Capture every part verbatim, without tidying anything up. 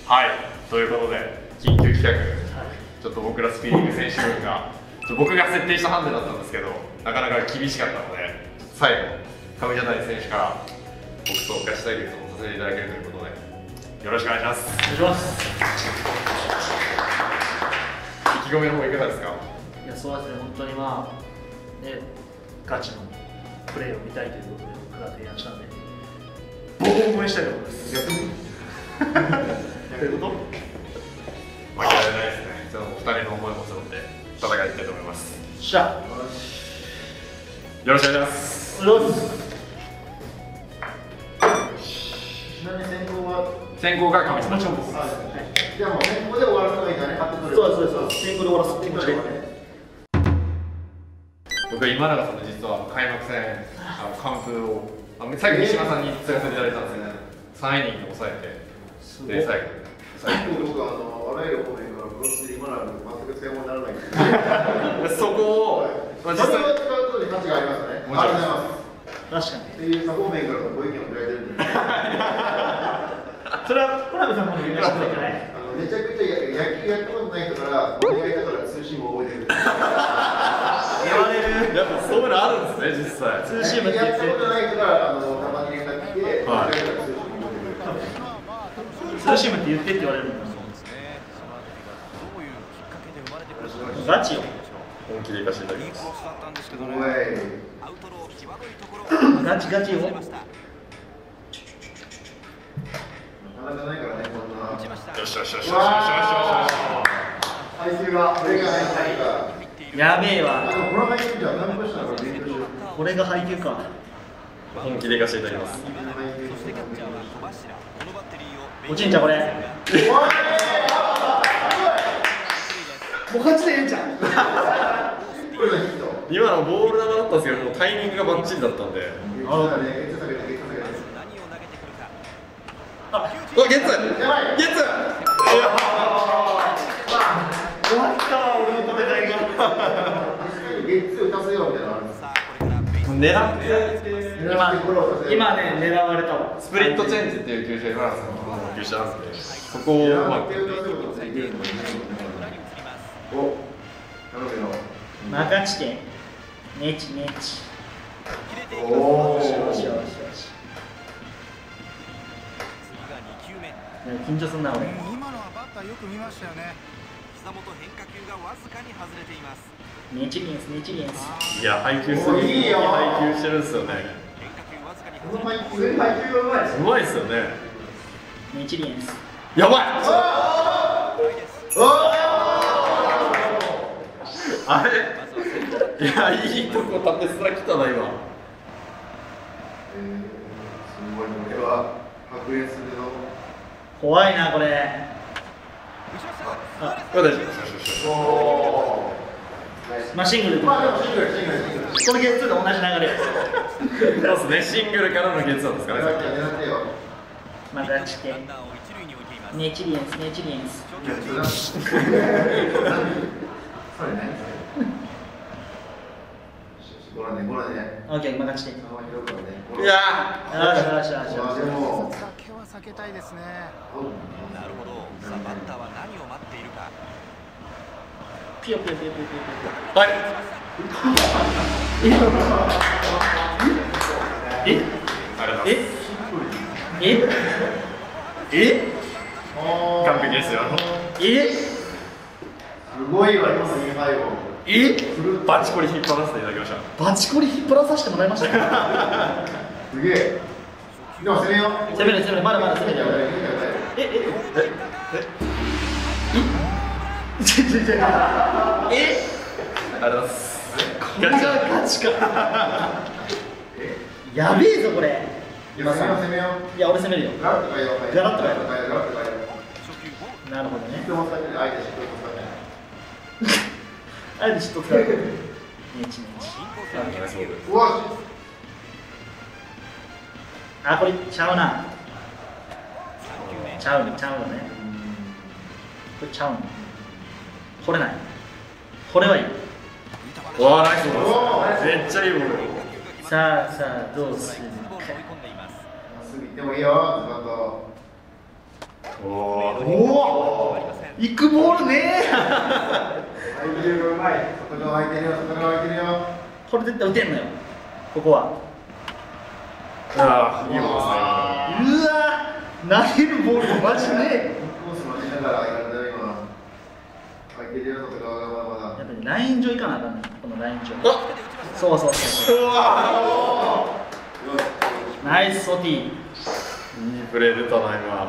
はい、ということで緊急企画、はい、ちょっと僕らスピーディング選手軍が僕が設定したハンデだったんですけど、なかなか厳しかったので、最後上茶谷選手から僕とガチ対決をさせていただけるということで、よろしくお願いします。 お願いします。 意気込みの方いかがですか？ いや、そうですね、本当にまあね、ガチのプレーを見たいということで僕が提案したんで、ボコボコにしたいと思います。どういうこと？ 負けられないですね。そのふたりの思いも背負って戦いたいと思います。 しゃよろしくお願いします。 お願いします。ちなみに先行は先行が上茶谷です。 じゃあもう先行で終わらせばいいんだね。 そうですそうです。先行で終わらせてください。 僕今永さんの実は開幕戦あの完封を最後三島さんに継がせていただいたんですね。さんイニング抑えてで最後僕はあのあらゆる方面からブロックで今永に全く使い物にならないそこをそれを使うことに価値がありますね。ありがとうございます。 確かに。 っていう多方面からのご意見をいただいてるんでそれは小鍋さんも言わなきゃいけない。 あのめちゃくちゃ野球やったことない人から俺がいたから通信も覚えてる。 言われる。 やっぱそういうのあるんですね、実際。 通信部ってやったことない人があのたまに連絡来て、はい、通信も覚えてる。 通信部って言ってって言われるんだ。ガチよ。 本気で行かせていただきます。 ガチガチよ。 なかなかないからね、こんな。 よしよしよしよしよしよし。 配球が、これが配球か。 やべえわ。 この配球じゃ何個したのか勉強しよう。 これが配球か。 本気で行かせていただきます。 落ちんじゃんこれ。もう勝ちでええんちゃう。 今のボール球だったんですけど、もうタイミングがバッチリだったんで。 あのね、ゲッツ下げて、ゲッツ下げて。 あ、ゲッツ。ゲッツ。 終わったわ、俺の戦いが。 ゲッツ打たせようみたいなのあるんですか。 狙って今、今ね、狙われたわ。 スプリットチェンジっていう球種、今永さんの球種なんで、そこをうまく。 お、頼むよ。 任してネチネチ。 おお。 よしよしよしよし。緊張すんな俺。 今のはバッターよく見ましたよね。膝元変化球がわずかに外れています。 ネチリエンスネチリエンス。 いや、配球すごいいい配球してるんですよね。 この配球がうまいです。 うまいですよね。 ネチリエンス。 やばい。あれいや、いいとこ縦スラ来たな、今。えー、すごい、これは白煙するの。 怖いな、これ。 あ、大丈夫。 おまあ、シングル。 まあ、でもシングル、シングル、シングル。 このゲッツーと同じ流れ。 そうですね、シングルからのゲッツーなんですかね。 狙ってよ。 またして。ネチリエンス、ネチリエンス。 それ何？ごらんね、ごらんね。 オッケー、任して。 いやー。よしよしよしよし。 でも。 酒は避けたいですね。なるほど。さあバッターは何を待っているか。 ピヨピヨピヨピヨピヨ。 はい。 え？え？え？え？ 完璧ですよ。 え？ すごいわ、今のインハイを。 え？ バチコリ引っ張らせていただきました。 バチコリ引っ張らさせてもらいましたよ。 すげえ。でも攻めよう。 攻める攻める、まだまだ攻めるよ。えええええちょちょちょえありがとうございます。 これがガチか。やべえぞこれ。 今攻めよう、攻めよう。 いや俺攻めるよ。 ガラッと変えよう。 ガラッと変えよう。 ガラッと変えよう。 なるほどね。 人も使って相手知ってるも使ってない。 あえて知っとくから。ネチネチ。 うわ。 あ、これちゃうな。ちゃうね、ちゃうのね。これちゃうの。掘れない。これはいい。 わあ、ナイスボール。めっちゃいいボール。 さあさあどうするか。 まっすぐ行ってもいいよ。ズバッと。 おおお行くボールね配球がうまい。外側空いてるよ、外側空いてるよ。 これ絶対打てんのよここは。 ああいいボールうわ投げるボールマジねコース待ちながらやるんだよ今。空いてるよ、外側がまだまだ。 やっぱりライン上行かなあかんねんこのライン上。そうそうそううわナイスソティ。 いいプレー出たな今。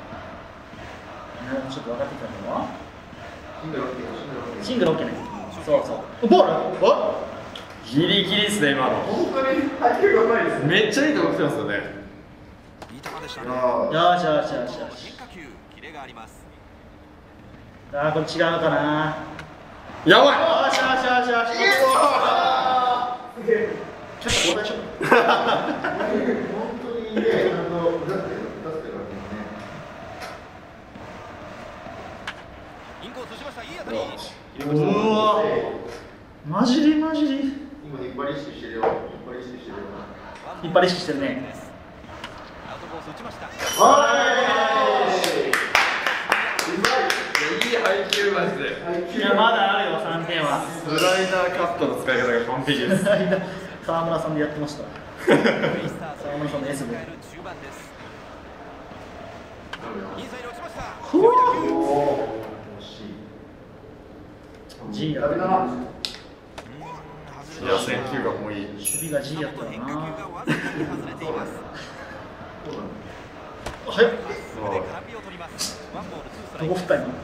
ちょっと分かってきたのシングルオッケー、シングルオッケー。 シングル OK ね。そうそうボールおギリギリですね今の。 本当に配球がうまいですね。 めっちゃいいとこ来てますよね。 いい球でしたね。 あよしよしよしよし。 変化球、キレがあります。 あーこれ違うかな。 やばい。 よしよしよしよし。 すげえ。 ちょっと交代しよう。 本当にね、ちゃんと出してる、出してるわけですね。 インコースしました。いい当たり。 うわマジでマジで今引っ張り意識してるよ。引っ張り意識してるよ。 引っ張り意識してるね。 アウトコース打ちました。 はいいい配球マジで。 いやまだあるよさんてんは。 スライダーカットの使い方が完璧です。 川村さんでやってました。 ベイスターズ沢村さんの S で。 迎える中盤です。インサイド打ちました。 ふわ惜しい。 G やダメだな。 いや選球がもういい。 守備が G やったら変化球がな。 わずかに外れています。 早っここで空振りを取ります。ワンボールツーストライク。 どこ振った今。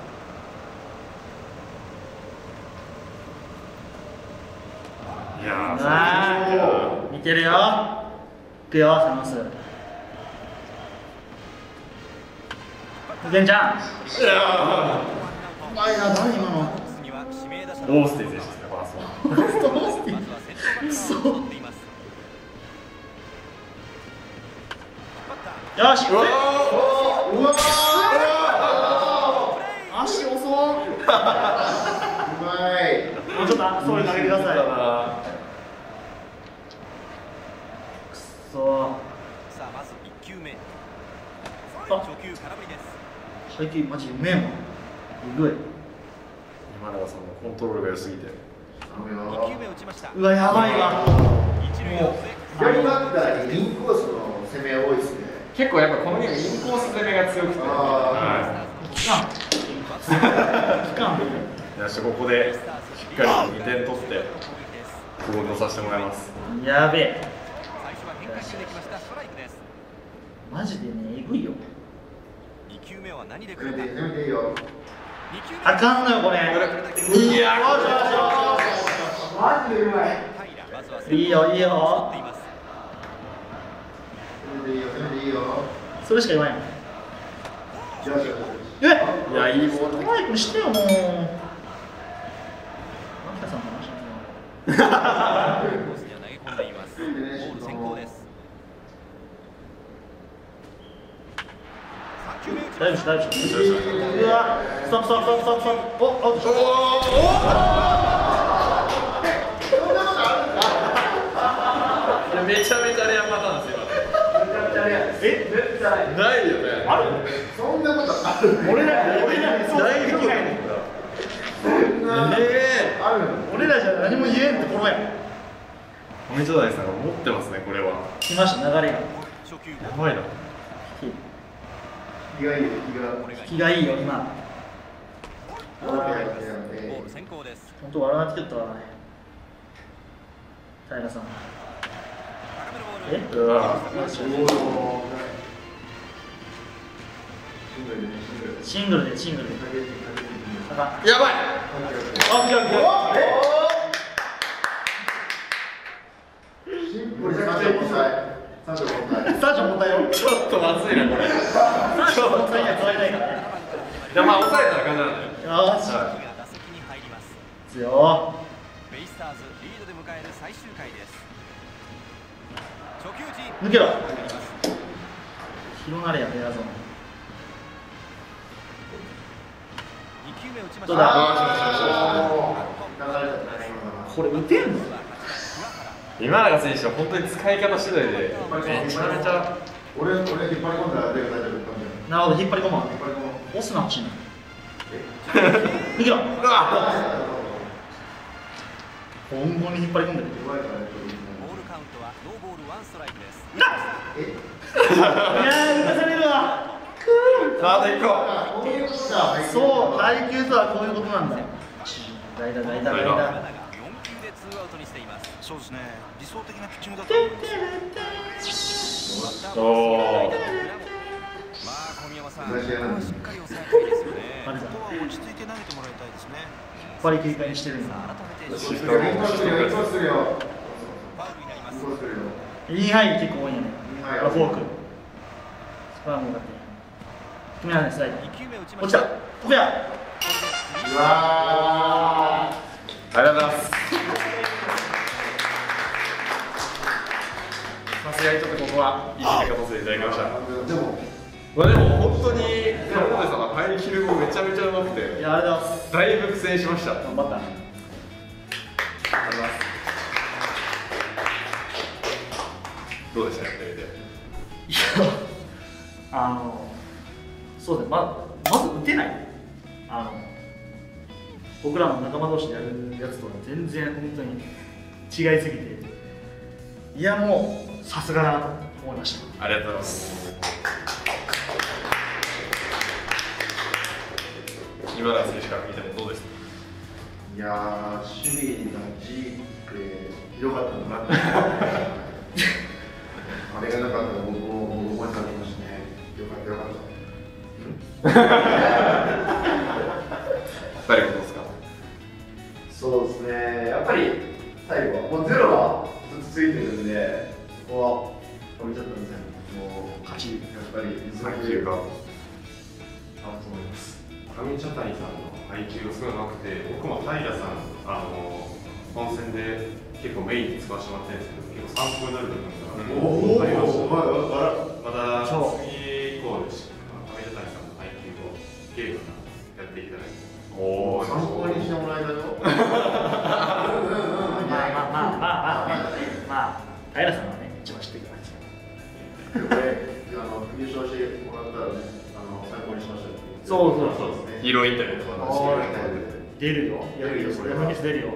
いやーあー見てるよ。いくよサノス。全ちゃん。 いやうまいな何今の。 次は指名打者ーオースティ選手ですねファースト。 ファーストオースティまずは先頭バッターを取っています。バッターよし。 うわうわ足遅っ。 うまい。 もうちょっとそれ投げてください。くそさあまずいっきゅうめ。 あ初球空振りです。 配球マジうめえもん。えぐい。 今永さんのコントロールが良すぎて。 頼むによ。 球目打ちました。 うわやばいわ。 一塁をセ左バッターにインコースの攻め多いですね。 結構やっぱこのゲームインコース攻めが強くて。 あは期間期間い。よしここでしっかりにてん取ってクロールをさせてもらいます。 やべえ。 最初は変化球できましたストライクです。 マジでねえぐいよ。 に球目は何であ、攻め来るか。 て攻めていいよ。 に球目あかんのよこれ。 いやよしよしよマジでうまい。 平まずはし。いいよいいよ。 取っています。 攻めていいよ、攻めていいよ。 それしか言わんよ。 よしよしよし。 えいやいいボール。 トライクにしてよもう。マキタさんの話コースには投げ込んでいます。ボール先行です。さん球目打ちま大丈夫した。 大丈夫。うわストップストップストップストップストップ。おおめちゃめちゃレアパターンですよ。 えないよね。 ある。 そんなことある。 俺ら俺らにそうないよできない。 えあるの。 俺らじゃ何も言えんところや。 え。上条大さんが持ってますねこれは。 来ました流れが。 初球やばいな。 気がいいよ、気が。 これが気がいいよ今。 ボール入ってボるんで。 ール先行です。 本当笑ってきたわ。平さん。 高めのボール。 え？ うわ。 シングルでシングル。 シングルでシングルで。 かけてかけてあかん。 やばい。 あ、いやいや。 シンプルにさんじゅうごさい。さんじゅうごさい。 スタジオ問題よ。 ちょっとまずいなこれ。 スタジオ問題には変わりないからね。 いやまあ抑えたら感じなんだよ。 よし。 はが打席に入ります。 強。 ベイスターズリードで迎える最終回です。初球打ち。 抜けろ。 入ります。 広がれやフェアゾーン。 に球目打ちました。 どうだ流れたね、 これ打てんの？ 今永選手は本当に使い方次第でめちゃめちゃ。 俺、俺引っ張り込んだら出る大丈夫かもしれない。 なるほど、引っ張り込もう。押すな欲しいな。いけろ。今後に引っ張り込んでる。 ボールカウントはノーボールワンストライクです。 いやー、浮かされるわ。 さあ、行こう。 そう、配球とはこういうことなんだ。代打、代打、代打。 よん球でツーアウトにしています。 そうですね。理想的なピッチングだと思います。 おー。 まあ小宮山さん、 同じやなしっかり抑えたいですよね。 あれだ。 ここは落ち着いて投げてもらいたいですね。 引っ張り切り替えにしてるんだ。 改めて一個するよ、一個するよ、一個するよ。 ファウルになります。 一個するよ。 インハイ結構多いんやね。 インハイあ、フォーク。スパームがって。決められないスライダー。 に球目打ちま落ちた。 した。 ここや。 うわありがとうございます。さすがにちょっとここはいい結果とさせていただきました。 ー。でも、 まあでも本当に金本さんの入り切るもめちゃめちゃうまくて、 いや、ありがとうございます。 だいぶ苦戦しました。 頑張った。 ありがとうございます。どうでしたやってみて。 いや、あの、そうだね、ままず打てない。あの、僕らの仲間同士でやるやつとは全然本当に違いすぎて、いや、もうさすがだなと思いました。 ありがとうございます。今田選手から見てもどうですか。 いやー、守備が G ってひどかったんだなって。あれがなかったら僕も僕も思いされましたね。よかったよかった。 誰がどうですか。 そうですね、やっぱり最後はもうゼロはずっとついてるんで、そこは置いちゃったんですよ。もう勝ち、やっぱり配球があると思います。 上茶谷さんの配球がすごい上手くて、僕も平さん、あの本戦で結構メインに使わせてもらってるんですけど、結構参考になる部分がありました。また次以降でし上茶谷さんの配球をゲームやっていただいて、 おお、 参考にしてもらえたよ。 まあまあまあまあまあまあ、まあ、平さんはね、一番知ってるからですよ。 これ、あの優勝してもらったらね、あの参考にしましたって。 そうそうそうですね。 ヒーローインタビューとか出るよ。 出るよそれは山岸出るよ。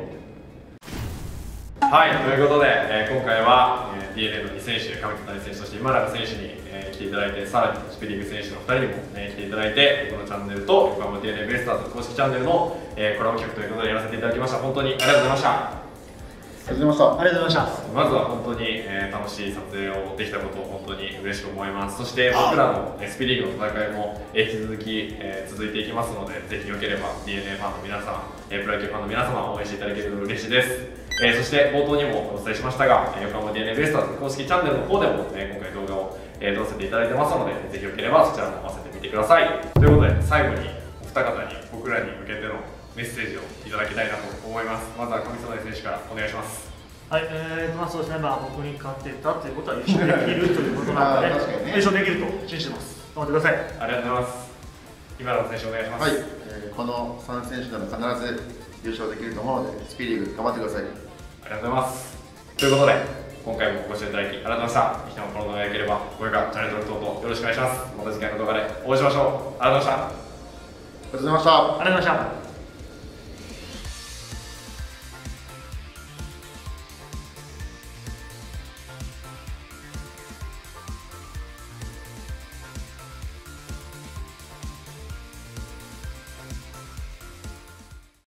はい、ということで、えー今回は、えー、ディーエヌエー のに選手、上北谷選手、そして今永選手に、えー来ていただいて、さらにスピリング選手のふたりにも、えー来ていただいて、このチャンネルと横浜 ディーエヌエー ベイスターズ公式チャンネルの、えーコラボ企画ということでやらせていただきました。本当にありがとうございました。 ありがとうございました。 ありがとうございました。 まずは本当に、えー楽しい撮影をできたことを本当に嬉しく思います。そして僕らのえースピリーグの戦いも、えー引き続き、えー続いていきますので、ぜひよければ ディーエヌエー ファンの皆様、えープロ野球ファンの皆様応援していただけると嬉しいです。えーそして冒頭にもお伝えしましたが、えー横浜 ディーエヌエー ベイスターズ公式チャンネルの方でも、えー今回動画を、えー撮らせていただいてますので、ぜひよければそちらも合わせてみてください。ということで最後にお二方に僕らに向けてのメッセージをいただきたいなと思います。まずは上園選手からお願いします。 はい、えー、まあそうですね、まあ僕に勝ってたということは優勝できるということなので、 あー確かにね優勝できると信じてます。頑張ってください。 ありがとうございます。今永選手お願いします。 はい、えーこのさん選手なら必ず優勝できると思うので、スピリーグ頑張ってください。 ありがとうございます。ということで、今回もご視聴いただきありがとうございました。ぜひともこの動画が良ければ、高評価、チャンネル登録等々よろしくお願いします。また次回の動画でお会いしましょう。ありがとうございました。 ありがとうございました。 ありがとうございました。